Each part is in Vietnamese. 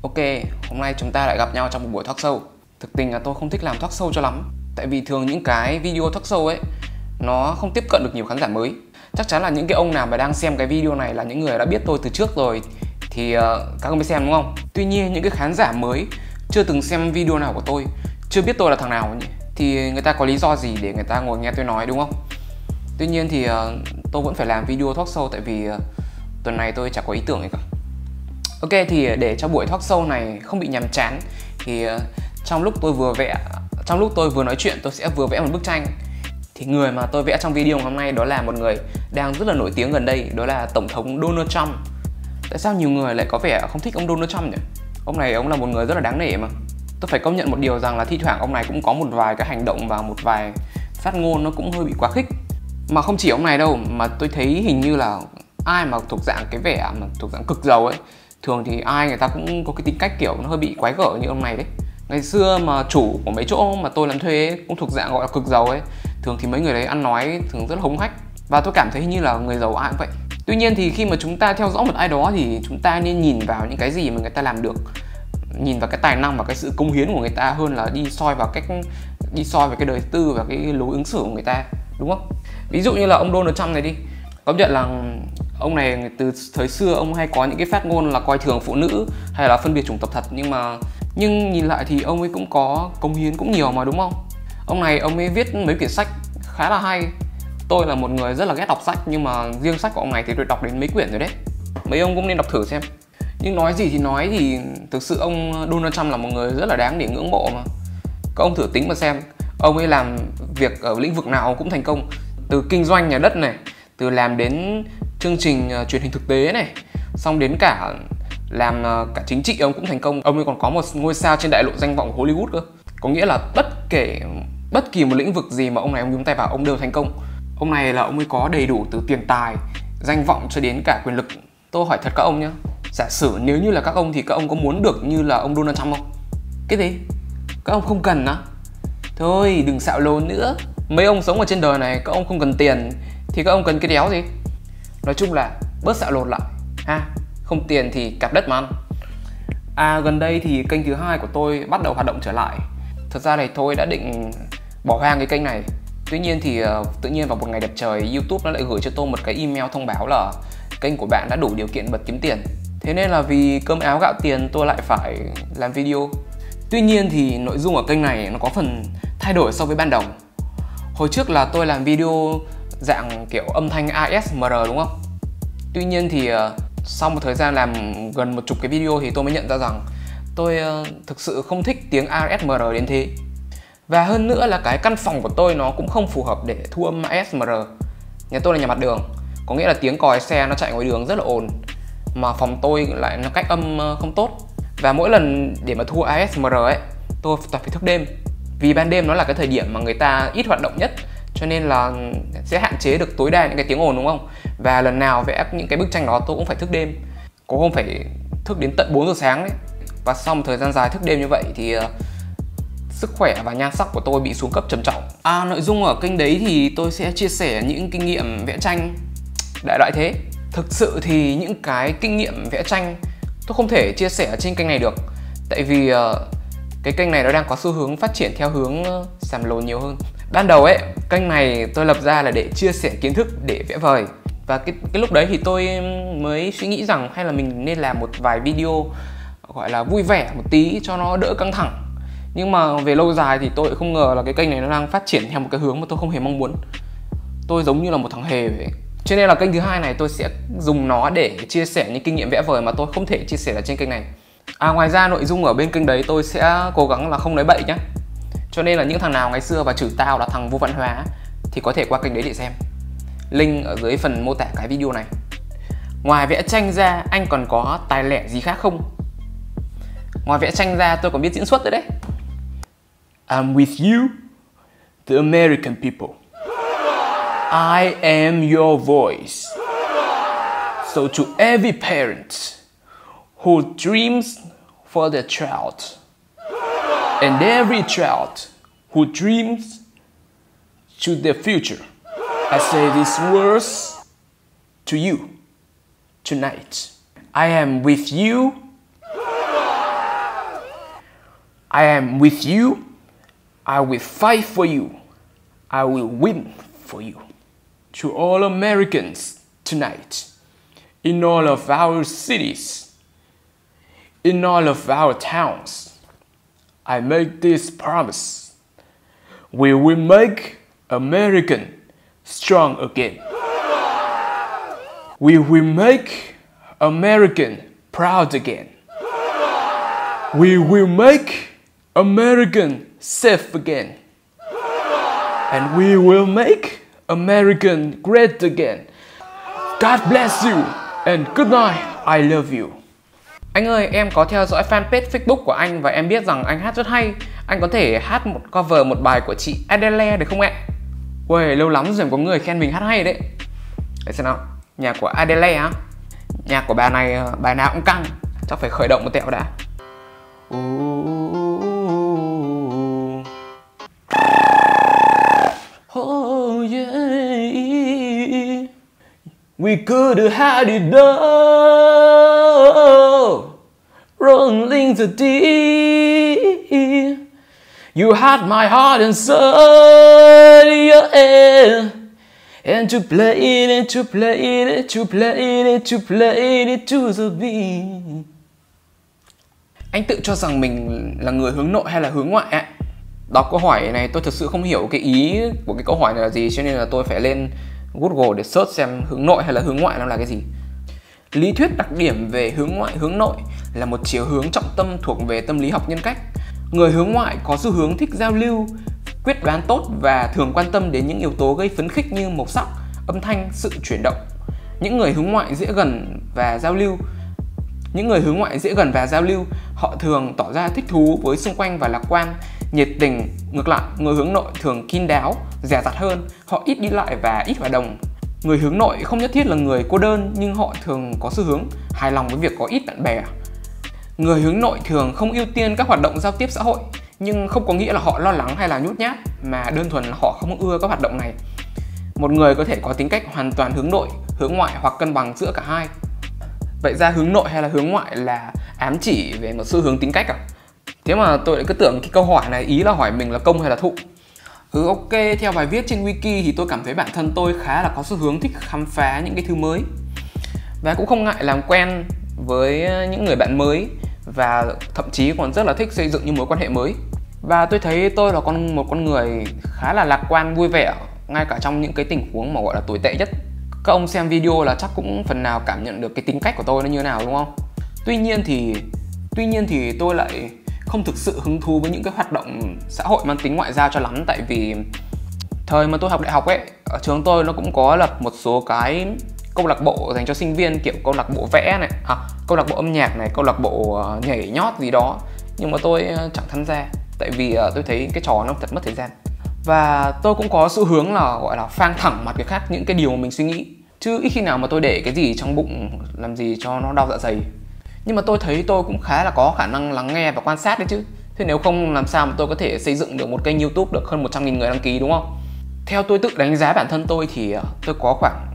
Ok, hôm nay chúng ta lại gặp nhau trong một buổi talk show. Thực tình là tôi không thích làm talk show cho lắm. Tại vì thường những cái video talk show ấy nó không tiếp cận được nhiều khán giả mới. Chắc chắn là những cái ông nào mà đang xem cái video này là những người đã biết tôi từ trước rồi thì các ông mới xem đúng không? Tuy nhiên những cái khán giả mới chưa từng xem video nào của tôi, chưa biết tôi là thằng nào nhỉ? Thì người ta có lý do gì để người ta ngồi nghe tôi nói đúng không? Tuy nhiên thì tôi vẫn phải làm video talk show tại vì tuần này tôi chẳng có ý tưởng gì cả. Ok, thì để cho buổi talk show này không bị nhàm chán thì trong lúc tôi vừa nói chuyện tôi sẽ vừa vẽ một bức tranh. Thì người mà tôi vẽ trong video hôm nay đó là một người đang rất là nổi tiếng gần đây, đó là Tổng thống Donald Trump. Tại sao nhiều người lại có vẻ không thích ông Donald Trump nhỉ? Ông này là một người rất là đáng nể mà. Tôi phải công nhận một điều rằng là thi thoảng ông này cũng có một vài cái hành động và một vài phát ngôn nó cũng hơi bị quá khích. Mà không chỉ ông này đâu, mà tôi thấy hình như là ai mà thuộc dạng cái vẻ mà thuộc dạng cực giàu ấy, thường thì ai người ta cũng có cái tính cách kiểu nó hơi bị quái gở như ông này đấy. Ngày xưa mà chủ của mấy chỗ mà tôi làm thuê ấy, cũng thuộc dạng gọi là cực giàu ấy, thường thì mấy người đấy ăn nói thường rất là hống hách. Và tôi cảm thấy hình như là người giàu ai cũng vậy. Tuy nhiên thì khi mà chúng ta theo dõi một ai đó thì chúng ta nên nhìn vào những cái gì mà người ta làm được, nhìn vào cái tài năng và cái sự cống hiến của người ta hơn là đi soi vào cái đời tư và cái lối ứng xử của người ta, đúng không? Ví dụ như là ông Donald Trump này đi, công nhận là ông này từ thời xưa ông hay có những cái phát ngôn là coi thường phụ nữ hay là phân biệt chủng tộc thật, nhưng nhìn lại thì ông ấy cũng có cống hiến cũng nhiều mà, đúng không? Ông ấy viết mấy quyển sách khá là hay. Tôi là một người rất là ghét đọc sách, nhưng mà riêng sách của ông này thì tôi đọc đến mấy quyển rồi đấy. Mấy ông cũng nên đọc thử xem. Nhưng nói gì thì nói thì thực sự ông Donald Trump là một người rất là đáng để ngưỡng mộ mà. Các ông thử tính mà xem, ông ấy làm việc ở lĩnh vực nào cũng thành công. Từ kinh doanh nhà đất này, từ làm đến chương trình truyền hình thực tế này, xong đến cả làm cả chính trị ông cũng thành công. Ông ấy còn có một ngôi sao trên đại lộ danh vọng của Hollywood cơ. Có nghĩa là bất kỳ một lĩnh vực gì mà ông này nhúng tay vào ông đều thành công. Ông này là ông ấy có đầy đủ từ tiền tài, danh vọng cho đến cả quyền lực. Tôi hỏi thật các ông nhá, giả sử nếu như là các ông thì các ông có muốn được như là ông Donald Trump không? Cái gì? Các ông không cần á? Thôi đừng xạo lồn nữa. Mấy ông sống ở trên đời này các ông không cần tiền thì các ông cần cái đéo gì? Nói chung là bớt xạo lồn lại ha. Không tiền thì cạp đất mà ăn. Gần đây thì kênh thứ hai của tôi bắt đầu hoạt động trở lại. Thật ra này tôi đã định bỏ hoang cái kênh này. Tuy nhiên thì tự nhiên vào một ngày đẹp trời, YouTube nó lại gửi cho tôi một cái email thông báo là kênh của bạn đã đủ điều kiện bật kiếm tiền. Thế nên là vì cơm áo gạo tiền tôi lại phải làm video. Tuy nhiên thì nội dung ở kênh này nó có phần thay đổi so với ban đầu. Hồi trước là tôi làm video dạng kiểu âm thanh ASMR đúng không? Tuy nhiên thì sau một thời gian làm gần 10 cái video thì tôi mới nhận ra rằng tôi thực sự không thích tiếng ASMR đến thế. Và hơn nữa là cái căn phòng của tôi nó cũng không phù hợp để thu âm ASMR. Nhà tôi là nhà mặt đường, có nghĩa là tiếng còi xe nó chạy ngoài đường rất là ồn. Mà phòng tôi lại nó cách âm không tốt. Và mỗi lần để mà thu ASMR ấy, tôi toàn phải thức đêm. Vì ban đêm nó là cái thời điểm mà người ta ít hoạt động nhất, cho nên là sẽ hạn chế được tối đa những cái tiếng ồn, đúng không? Và lần nào vẽ những cái bức tranh đó tôi cũng phải thức đêm. Có hôm phải thức đến tận 4 giờ sáng đấy. Và sau một thời gian dài thức đêm như vậy thì sức khỏe và nhan sắc của tôi bị xuống cấp trầm trọng. Nội dung ở kênh đấy thì tôi sẽ chia sẻ những kinh nghiệm vẽ tranh đại loại thế. Thực sự thì những cái kinh nghiệm vẽ tranh tôi không thể chia sẻ ở trên kênh này được. Tại vì cái kênh này nó đang có xu hướng phát triển theo hướng xàm lồn nhiều hơn. Ban đầu ấy, kênh này tôi lập ra là để chia sẻ kiến thức để vẽ vời. Và cái lúc đấy thì tôi mới suy nghĩ rằng hay là mình nên làm một vài video gọi là vui vẻ một tí cho nó đỡ căng thẳng. Nhưng mà về lâu dài thì tôi không ngờ là cái kênh này nó đang phát triển theo một cái hướng mà tôi không hề mong muốn. Tôi giống như là một thằng hề vậy. Cho nên là kênh thứ hai này tôi sẽ dùng nó để chia sẻ những kinh nghiệm vẽ vời mà tôi không thể chia sẻ ở trên kênh này. Ngoài ra nội dung ở bên kênh đấy tôi sẽ cố gắng là không nói bậy nhá. Cho nên là những thằng nào ngày xưa và chửi tao là thằng vô văn hóa thì có thể qua kênh đấy để xem. Link ở dưới phần mô tả cái video này. Ngoài vẽ tranh ra anh còn có tài lẻ gì khác không? Ngoài vẽ tranh ra tôi còn biết diễn xuất nữa đấy. I'm with you, the American people. I am your voice. So to every parent who dreams for their child, and every child who dreams to their future, I say these words to you tonight. I am with you, I am with you. I will fight for you. I will win for you. To all Americans tonight, in all of our cities, in all of our towns, I make this promise. We will make America strong again. We will make America proud again. We will make America safe again. And we will make America great again. God bless you and good night. I love you. Anh ơi, em có theo dõi fanpage Facebook của anh và em biết rằng anh hát rất hay. Anh có thể hát một cover một bài của chị Adele được không ạ? Uầy, lâu lắm rồi có người khen mình hát hay đấy. Để xem nào. Nhạc của Adele á. Nhạc của bà này bài nào cũng căng. Chắc phải khởi động một tẹo đã. Oh yeah. We could have had it all, rolling the deep. You had my heart inside your head, and to play it, and to play it, and to play it, and to play it to the beat. Anh tự cho rằng mình là người hướng nội hay là hướng ngoại ạ? Đọc câu hỏi này tôi thực sự không hiểu cái ý của cái câu hỏi này là gì, cho nên là tôi phải lên Google để search xem hướng nội hay là hướng ngoại là cái gì. Lý thuyết đặc điểm về hướng ngoại hướng nội là một chiều hướng trọng tâm thuộc về tâm lý học nhân cách. Người hướng ngoại có xu hướng thích giao lưu, quyết đoán tốt và thường quan tâm đến những yếu tố gây phấn khích như màu sắc, âm thanh, sự chuyển động. Những người hướng ngoại dễ gần và giao lưu, họ thường tỏ ra thích thú với xung quanh và lạc quan, nhiệt tình. Ngược lại, người hướng nội thường kín đáo, dè dặt hơn, họ ít đi lại và ít hòa đồng. Người hướng nội không nhất thiết là người cô đơn, nhưng họ thường có xu hướng hài lòng với việc có ít bạn bè. Người hướng nội thường không ưu tiên các hoạt động giao tiếp xã hội, nhưng không có nghĩa là họ lo lắng hay là nhút nhát, mà đơn thuần là họ không ưa các hoạt động này. Một người có thể có tính cách hoàn toàn hướng nội, hướng ngoại hoặc cân bằng giữa cả hai. Vậy ra hướng nội hay là hướng ngoại là ám chỉ về một xu hướng tính cách à? Thế mà tôi lại cứ tưởng cái câu hỏi này ý là hỏi mình là công hay là thụ. Ok, theo bài viết trên wiki thì tôi cảm thấy bản thân tôi khá là có xu hướng thích khám phá những cái thứ mới, và cũng không ngại làm quen với những người bạn mới, và thậm chí còn rất là thích xây dựng những mối quan hệ mới. Và tôi thấy tôi là một con người khá là lạc quan, vui vẻ, ngay cả trong những cái tình huống mà gọi là tồi tệ nhất. Các ông xem video là chắc cũng phần nào cảm nhận được cái tính cách của tôi nó như thế nào đúng không? Tuy nhiên thì tôi lại không thực sự hứng thú với những cái hoạt động xã hội mang tính ngoại giao cho lắm. Tại vì thời mà tôi học đại học ấy, ở trường tôi nó cũng có lập một số cái câu lạc bộ dành cho sinh viên, kiểu câu lạc bộ vẽ này, câu lạc bộ âm nhạc này, câu lạc bộ nhảy nhót gì đó. Nhưng mà tôi chẳng tham gia, tại vì tôi thấy cái trò nó thật mất thời gian. Và tôi cũng có xu hướng là gọi là phang thẳng mặt cái khác những cái điều mà mình suy nghĩ, chứ ít khi nào mà tôi để cái gì trong bụng làm gì cho nó đau dạ dày. Nhưng mà tôi thấy tôi cũng khá là có khả năng lắng nghe và quan sát đấy chứ. Thế nếu không làm sao mà tôi có thể xây dựng được một kênh YouTube được hơn 100.000 người đăng ký đúng không? Theo tôi tự đánh giá bản thân tôi thì tôi có khoảng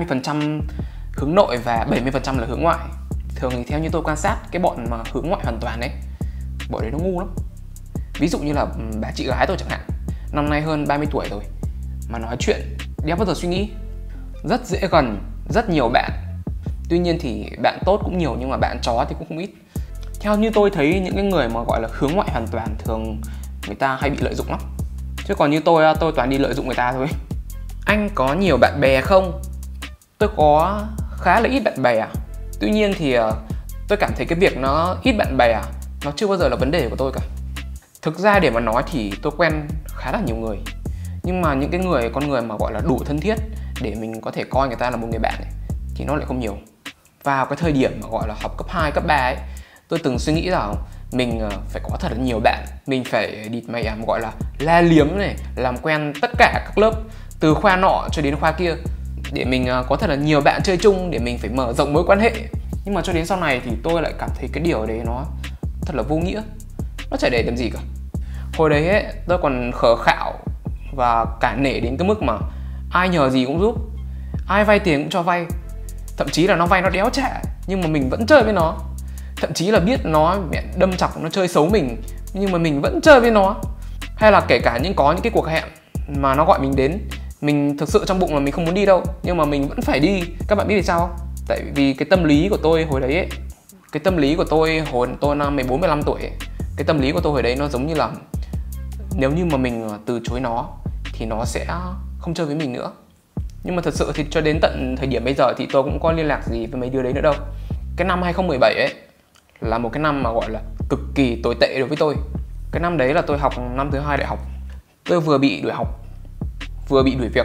30% hướng nội và 70% là hướng ngoại. Thường thì theo như tôi quan sát cái bọn mà hướng ngoại hoàn toàn ấy, bọn đấy nó ngu lắm. Ví dụ như là bà chị gái tôi chẳng hạn, năm nay hơn 30 tuổi rồi mà nói chuyện đéo bao giờ suy nghĩ, rất dễ gần, rất nhiều bạn. Tuy nhiên thì bạn tốt cũng nhiều nhưng mà bạn chó thì cũng không ít. Theo như tôi thấy những cái người mà gọi là hướng ngoại hoàn toàn thường người ta hay bị lợi dụng lắm. Chứ còn như tôi toàn đi lợi dụng người ta thôi. Anh có nhiều bạn bè không? Tôi có khá là ít bạn bè. Tuy nhiên thì tôi cảm thấy cái việc nó ít bạn bè nó chưa bao giờ là vấn đề của tôi cả. Thực ra để mà nói thì tôi quen khá là nhiều người, nhưng mà những cái con người mà gọi là đủ thân thiết để mình có thể coi người ta là một người bạn ấy, thì nó lại không nhiều. Vào cái thời điểm mà gọi là học cấp 2, cấp 3 ấy, tôi từng suy nghĩ rằng mình phải có thật là nhiều bạn. Mình phải địt mày gọi là la liếm này, làm quen tất cả các lớp, từ khoa nọ cho đến khoa kia, để mình có thật là nhiều bạn chơi chung, để mình phải mở rộng mối quan hệ. Nhưng mà cho đến sau này thì tôi lại cảm thấy cái điều đấy nó thật là vô nghĩa. Nó chả để làm gì cả. Hồi đấy ấy, tôi còn khờ khạo và cả nể đến cái mức mà ai nhờ gì cũng giúp, ai vay tiền cũng cho vay. Thậm chí là nó vay nó đéo trả nhưng mà mình vẫn chơi với nó. Thậm chí là biết nó đâm chọc, nó chơi xấu mình nhưng mà mình vẫn chơi với nó. Hay là kể cả có những cái cuộc hẹn mà nó gọi mình đến, mình thực sự trong bụng là mình không muốn đi đâu, nhưng mà mình vẫn phải đi. Các bạn biết vì sao không? Tại vì cái tâm lý của tôi hồi đấy ấy, cái tâm lý của tôi hồi tôi năm 14, 15 tuổi ấy, cái tâm lý của tôi hồi đấy nó giống như là nếu như mà mình từ chối nó thì nó sẽ không chơi với mình nữa. Nhưng mà thật sự thì cho đến tận thời điểm bây giờ thì tôi cũng có liên lạc gì với mấy đứa đấy nữa đâu. Cái năm 2017 ấy là một cái năm mà gọi là cực kỳ tồi tệ đối với tôi. Cái năm đấy là tôi học năm thứ 2 đại học. Tôi vừa bị đuổi học, vừa bị đuổi việc,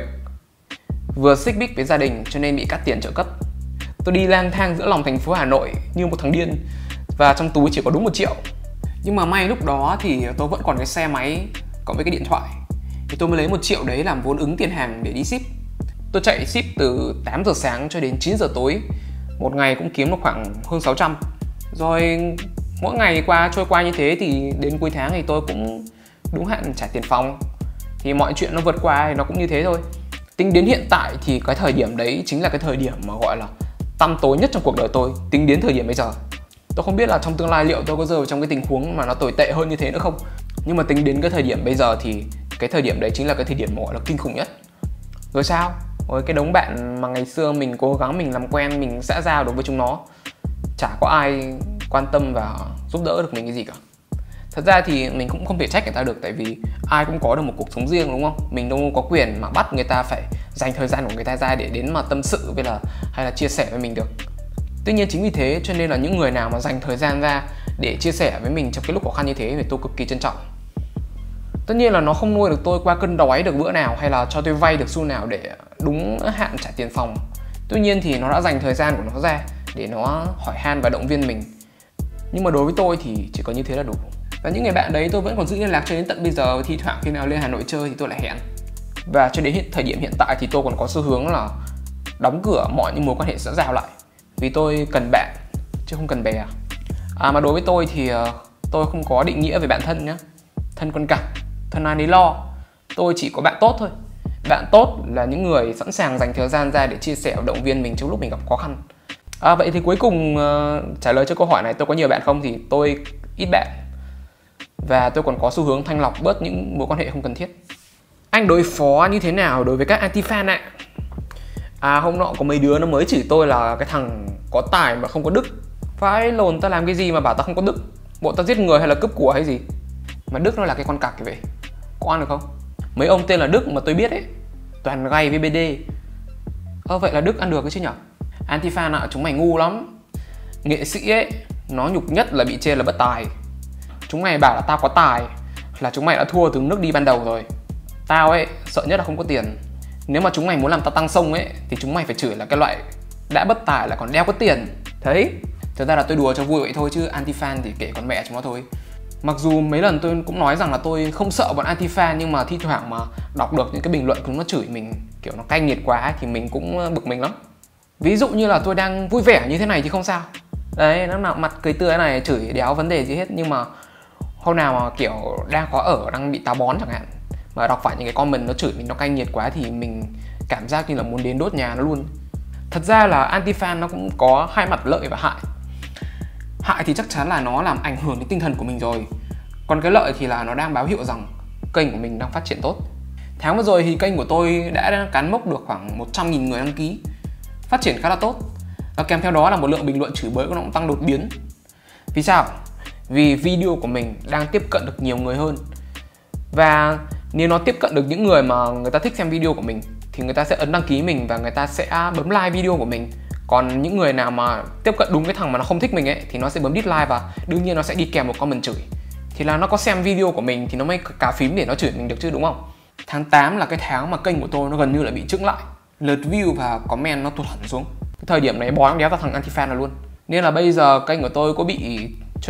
vừa xích mích với gia đình cho nên bị cắt tiền trợ cấp. Tôi đi lang thang giữa lòng thành phố Hà Nội như một thằng điên, và trong túi chỉ có đúng 1 triệu. Nhưng mà may lúc đó thì tôi vẫn còn cái xe máy cộng với cái điện thoại, thì tôi mới lấy 1 triệu đấy làm vốn ứng tiền hàng để đi ship. Tôi chạy ship từ 8 giờ sáng cho đến 9 giờ tối. Một ngày cũng kiếm được khoảng hơn 600. Rồi mỗi ngày trôi qua như thế thì đến cuối tháng thì tôi cũng đúng hạn trả tiền phòng. Thì mọi chuyện nó vượt qua thì nó cũng như thế thôi. Tính đến hiện tại thì cái thời điểm đấy chính là cái thời điểm mà gọi là tăm tối nhất trong cuộc đời tôi. Tính đến thời điểm bây giờ, tôi không biết là trong tương lai liệu tôi có rơi vào trong cái tình huống mà nó tồi tệ hơn như thế nữa không. Nhưng mà tính đến cái thời điểm bây giờ thì cái thời điểm đấy chính là cái thời điểm mà gọi là kinh khủng nhất. Rồi sao? Ôi, cái đống bạn mà ngày xưa mình cố gắng mình làm quen, mình xã giao được với chúng nó, chả có ai quan tâm và giúp đỡ được mình cái gì cả. Thật ra thì mình cũng không thể trách người ta được, tại vì ai cũng có được một cuộc sống riêng, đúng không? Mình đâu có quyền mà bắt người ta phải dành thời gian của người ta ra để đến mà tâm sự hay là chia sẻ với mình được. Tuy nhiên chính vì thế cho nên là những người nào mà dành thời gian ra để chia sẻ với mình trong cái lúc khó khăn như thế thì tôi cực kỳ trân trọng. Tất nhiên là nó không nuôi được tôi qua cơn đói được bữa nào, hay là cho tôi vay được xu nào để đúng hạn trả tiền phòng. Tuy nhiên thì nó đã dành thời gian của nó ra để nó hỏi han và động viên mình. Nhưng mà đối với tôi thì chỉ có như thế là đủ. Và những người bạn đấy tôi vẫn còn giữ liên lạc cho đến tận bây giờ. Thi thoảng khi nào lên Hà Nội chơi thì tôi lại hẹn. Và cho đến thời điểm hiện tại thì tôi còn có xu hướng là đóng cửa mọi những mối quan hệ xã giao lại, vì tôi cần bạn chứ không cần bè. Mà đối với tôi thì tôi không có định nghĩa về bạn thân nhé. Thân con cặc, thân ai nấy lo. Tôi chỉ có bạn tốt thôi. Bạn tốt là những người sẵn sàng dành thời gian ra để chia sẻ và động viên mình trong lúc mình gặp khó khăn. Vậy thì cuối cùng trả lời cho câu hỏi này, tôi có nhiều bạn không, thì tôi ít bạn. Và tôi còn có xu hướng thanh lọc bớt những mối quan hệ không cần thiết. Anh đối phó như thế nào đối với các anti-fan ạ? Hôm nọ có mấy đứa nó mới chửi tôi là cái thằng có tài mà không có đức. Phải lồn ta làm cái gì mà bảo ta không có đức? Bộ ta giết người hay là cướp của hay gì? Mà Đức nó là cái con cặc vậy, có ăn được không? Mấy ông tên là Đức mà tôi biết ấy toàn gay với BD. Vậy là Đức ăn được cái chứ nhở? Anti-fan ạ, chúng mày ngu lắm. Nghệ sĩ ấy, nó nhục nhất là bị chê là bất tài. Chúng mày bảo là tao có tài là chúng mày đã thua từ nước đi ban đầu rồi. Tao ấy, sợ nhất là không có tiền. Nếu mà chúng mày muốn làm tao tăng sông ấy thì chúng mày phải chửi là cái loại đã bất tài là còn đeo có tiền. Thấy? Thực ra là tôi đùa cho vui vậy thôi, chứ anti-fan thì kệ con mẹ chúng nó thôi. Mặc dù mấy lần tôi cũng nói rằng là tôi không sợ bọn anti-fan, nhưng mà thi thoảng mà đọc được những cái bình luận chúng nó chửi mình kiểu nó cay nghiệt quá ấy, thì mình cũng bực mình lắm. Ví dụ như là tôi đang vui vẻ như thế này thì không sao. Đấy, nó nào mặt cười tươi này, chửi đéo vấn đề gì hết. Nhưng mà hôm nào mà kiểu đang khó ở, đang bị táo bón chẳng hạn, mà đọc phải những cái comment nó chửi mình nó cay nghiệt quá thì mình cảm giác như là muốn đến đốt nhà nó luôn. Thật ra là anti-fan nó cũng có hai mặt lợi và hại. Hại thì chắc chắn là nó làm ảnh hưởng đến tinh thần của mình rồi. Còn cái lợi thì là nó đang báo hiệu rằng kênh của mình đang phát triển tốt. Tháng vừa rồi thì kênh của tôi đã cán mốc được khoảng 100.000 người đăng ký, phát triển khá là tốt. Và kèm theo đó là một lượng bình luận chửi bới của nó cũng tăng đột biến. Vì sao? Vì video của mình đang tiếp cận được nhiều người hơn. Và nếu nó tiếp cận được những người mà người ta thích xem video của mình thì người ta sẽ ấn đăng ký mình và người ta sẽ bấm like video của mình. Còn những người nào mà tiếp cận đúng cái thằng mà nó không thích mình ấy thì nó sẽ bấm dislike, và đương nhiên nó sẽ đi kèm một comment chửi. Thì là nó có xem video của mình thì nó mới cà phím để nó chửi mình được chứ, đúng không? Tháng 8 là cái tháng mà kênh của tôi nó gần như là bị chững lại. Lượt view và comment nó tụt hẳn xuống. Cái thời điểm này bó đéo ra thằng anti-fan là luôn. Nên là bây giờ kênh của tôi có bị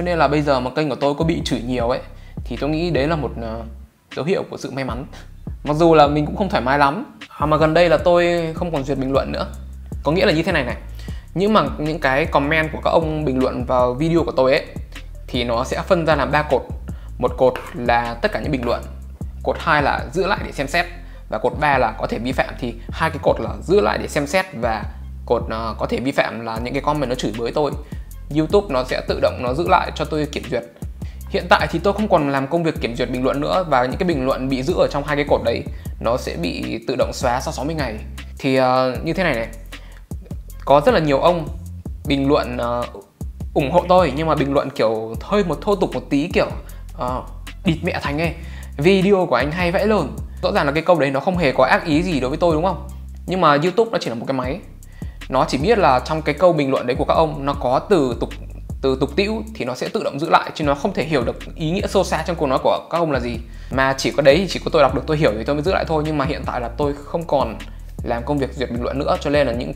chửi nhiều ấy thì tôi nghĩ đấy là một dấu hiệu của sự may mắn. Mặc dù là mình cũng không thoải mái lắm. Mà gần đây là tôi không còn duyệt bình luận nữa. Có nghĩa là như thế này này. Những cái comment của các ông bình luận vào video của tôi ấy thì nó sẽ phân ra làm 3 cột. Một cột là tất cả những bình luận, cột 2 là giữ lại để xem xét, và cột 3 là có thể vi phạm. Thì hai cái cột là giữ lại để xem xét và cột có thể vi phạm là những cái comment nó chửi bới tôi. YouTube nó sẽ tự động nó giữ lại cho tôi kiểm duyệt. Hiện tại thì tôi không còn làm công việc kiểm duyệt bình luận nữa, và những cái bình luận bị giữ ở trong hai cái cột đấy nó sẽ bị tự động xóa sau 60 ngày. Thì như thế này này, có rất là nhiều ông bình luận ủng hộ tôi, nhưng mà bình luận kiểu hơi thô tục một tí, kiểu địt mẹ Thành ấy, video của anh hay vãi lồn. Rõ ràng là cái câu đấy nó không hề có ác ý gì đối với tôi, đúng không? Nhưng mà YouTube nó chỉ là một cái máy, nó chỉ biết là trong cái câu bình luận đấy của các ông nó có từ tục tĩu thì nó sẽ tự động giữ lại, chứ nó không thể hiểu được ý nghĩa sâu xa trong câu nói của các ông là gì. Mà chỉ có đấy thì chỉ có tôi đọc được, tôi hiểu thì tôi mới giữ lại thôi. Nhưng mà hiện tại là tôi không còn làm công việc duyệt bình luận nữa, cho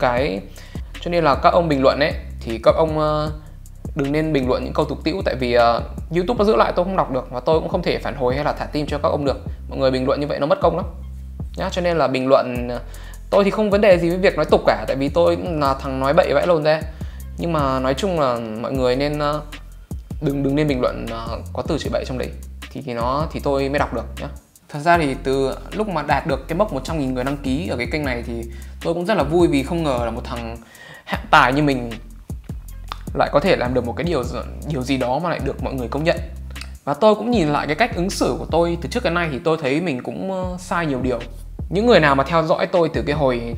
nên là các ông bình luận ấy thì các ông đừng nên bình luận những câu tục tĩu, tại vì YouTube nó giữ lại tôi không đọc được, và tôi cũng không thể phản hồi hay là thả tim cho các ông được. Mọi người bình luận như vậy nó mất công lắm nhá. Cho nên là bình luận, tôi thì không vấn đề gì với việc nói tục cả, tại vì tôi là thằng nói bậy vãi lồn ra. Nhưng mà nói chung là mọi người nên đừng nên bình luận có từ chửi bậy trong đấy, thì tôi mới đọc được nhá. Thật ra thì từ lúc mà đạt được cái mốc 100.000 người đăng ký ở cái kênh này thì tôi cũng rất là vui, vì không ngờ là một thằng hạng tài như mình lại có thể làm được một cái điều gì đó mà lại được mọi người công nhận. Và tôi cũng nhìn lại cái cách ứng xử của tôi từ trước đến nay thì tôi thấy mình cũng sai nhiều điều. Những người nào mà theo dõi tôi từ cái hồi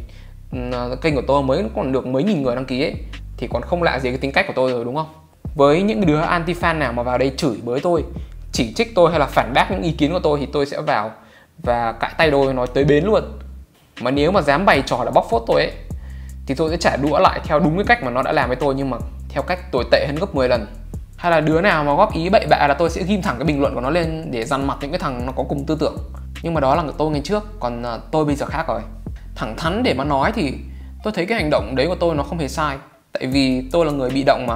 kênh của tôi mới còn được mấy nghìn người đăng ký ấy thì còn không lạ gì cái tính cách của tôi rồi, đúng không? Với những đứa anti-fan nào mà vào đây chửi bới tôi, chỉ trích tôi hay là phản bác những ý kiến của tôi thì tôi sẽ vào và cãi tay đôi nói tới bến luôn. Mà nếu mà dám bày trò là bóc phốt tôi ấy thì tôi sẽ trả đũa lại theo đúng cái cách mà nó đã làm với tôi, nhưng mà theo cách tồi tệ hơn gấp 10 lần. Hay là đứa nào mà góp ý bậy bạ là tôi sẽ ghim thẳng cái bình luận của nó lên để dằn mặt những cái thằng nó có cùng tư tưởng. Nhưng mà đó là tôi ngày trước, còn tôi bây giờ khác rồi. Thẳng thắn để mà nói thì tôi thấy cái hành động đấy của tôi nó không hề sai, tại vì tôi là người bị động mà.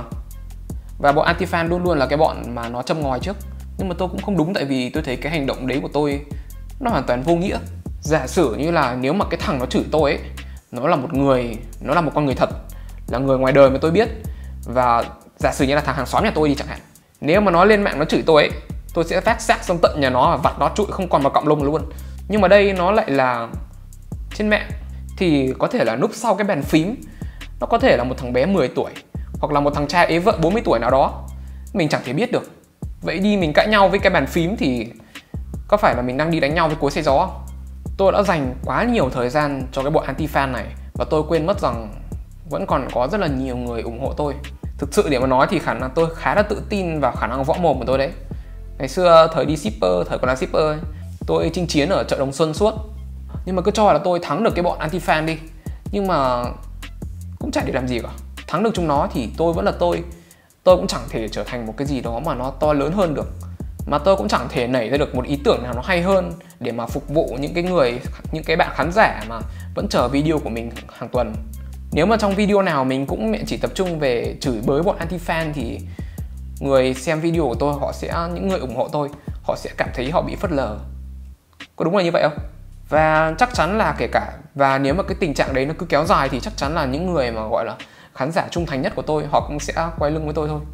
Và bọn anti-fan luôn luôn là cái bọn mà nó châm ngòi trước. Nhưng mà tôi cũng không đúng, tại vì tôi thấy cái hành động đấy của tôi nó hoàn toàn vô nghĩa. Giả sử như là nếu mà cái thằng nó chửi tôi ấy, nó là một con người thật, là người ngoài đời mà tôi biết, và giả sử như là thằng hàng xóm nhà tôi đi chẳng hạn, nếu mà nó lên mạng nó chửi tôi ấy, tôi sẽ vác xác xong tận nhà nó và vặt nó trụi không còn một cọng lông luôn. Nhưng mà đây nó lại là trên mạng, thì có thể là núp sau cái bàn phím nó có thể là một thằng bé 10 tuổi hoặc là một thằng trai ế vợ 40 tuổi nào đó, mình chẳng thể biết được. Vậy đi mình cãi nhau với cái bàn phím thì có phải là mình đang đi đánh nhau với cối xay gió không? Tôi đã dành quá nhiều thời gian cho cái bộ anti-fan này và tôi quên mất rằng vẫn còn có rất là nhiều người ủng hộ tôi. Thực sự để mà nói thì khả năng tôi khá là tự tin vào khả năng võ mồm của tôi đấy. Ngày xưa thời đi shipper, thời còn là shipper ấy, tôi chinh chiến ở chợ Đồng Xuân suốt. Nhưng mà cứ cho là tôi thắng được cái bọn anti-fan đi, nhưng mà cũng chả để làm gì cả. Thắng được chúng nó thì tôi vẫn là tôi cũng chẳng thể trở thành một cái gì đó mà nó to lớn hơn được, mà tôi cũng chẳng thể nảy ra được một ý tưởng nào nó hay hơn để mà phục vụ những cái bạn khán giả mà vẫn chờ video của mình hàng tuần. Nếu mà trong video nào mình cũng chỉ tập trung về chửi bới bọn anti-fan thì người xem video của tôi, những người ủng hộ tôi, họ sẽ cảm thấy họ bị phớt lờ. Có đúng là như vậy không? Và chắc chắn là và nếu mà cái tình trạng đấy nó cứ kéo dài thì chắc chắn là những người mà gọi là khán giả trung thành nhất của tôi, họ cũng sẽ quay lưng với tôi thôi.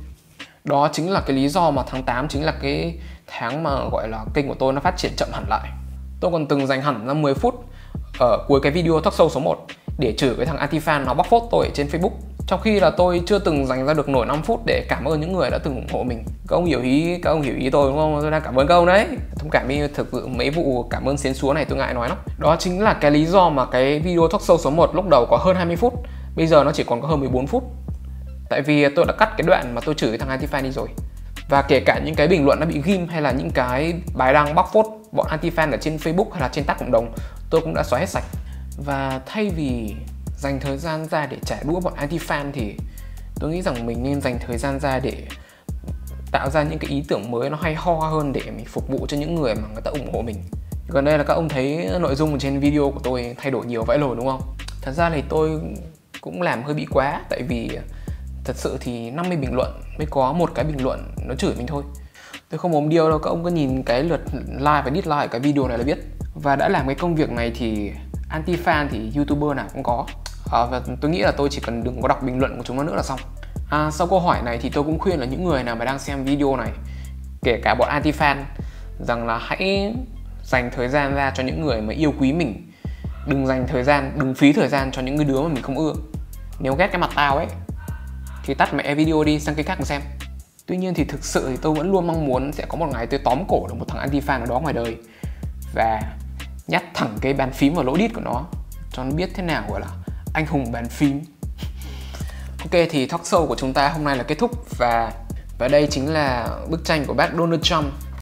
Đó chính là cái lý do mà tháng 8 chính là cái tháng mà gọi là kênh của tôi nó phát triển chậm hẳn lại. Tôi còn từng dành hẳn ra 10 phút ở cuối cái video talk show số 1 để chửi cái thằng anti-fan nó bóc phốt tôi ở trên Facebook, trong khi là tôi chưa từng dành ra được nổi 5 phút để cảm ơn những người đã từng ủng hộ mình. Các ông hiểu ý tôi đúng không? Tôi đang cảm ơn các ông đấy. Thông cảm đi, thực sự mấy vụ cảm ơn xến xúa này tôi ngại nói lắm. Đó chính là cái lý do mà cái video talk show số 1 lúc đầu có hơn 20 phút, bây giờ nó chỉ còn có hơn 14 phút. Tại vì tôi đã cắt cái đoạn mà tôi chửi cái thằng anti-fan đi rồi. Và kể cả những cái bình luận nó bị ghim hay là những cái bài đăng bóc phốt bọn anti-fan ở trên Facebook hay là trên tag cộng đồng, tôi cũng đã xóa hết sạch. Và thay vì dành thời gian ra để trả đũa bọn anti-fan thì tôi nghĩ rằng mình nên dành thời gian ra để tạo ra những cái ý tưởng mới nó hay ho hơn để mình phục vụ cho những người mà người ta ủng hộ mình. Gần đây là các ông thấy nội dung trên video của tôi thay đổi nhiều vãi lồi đúng không? Thật ra thì tôi cũng làm hơi bị quá, tại vì thật sự thì 50 bình luận mới có một cái bình luận nó chửi mình thôi. Tôi không ốm điêu đâu, các ông cứ nhìn cái lượt like và dislike ở cái video này là biết. Và đã làm cái công việc này thì anti-fan thì YouTuber nào cũng có. Và tôi nghĩ là tôi chỉ cần đừng có đọc bình luận của chúng nó nữa là xong. Sau câu hỏi này thì tôi cũng khuyên là những người nào mà đang xem video này, kể cả bọn anti-fan, rằng là hãy dành thời gian ra cho những người mà yêu quý mình. Đừng phí thời gian cho những cái đứa mà mình không ưa. Nếu ghét cái mặt tao ấy thì tắt mẹ video đi sang cái khác mà xem. Tuy nhiên thì thực sự thì tôi vẫn luôn mong muốn sẽ có một ngày tôi tóm cổ được một thằng anti-fan nào đó ngoài đời và nhét thẳng cái bàn phím vào lỗ đít của nó cho nó biết thế nào gọi là anh hùng bàn phím. Ok, thì talk show của chúng ta hôm nay là kết thúc và đây chính là bức tranh của bác Donald Trump.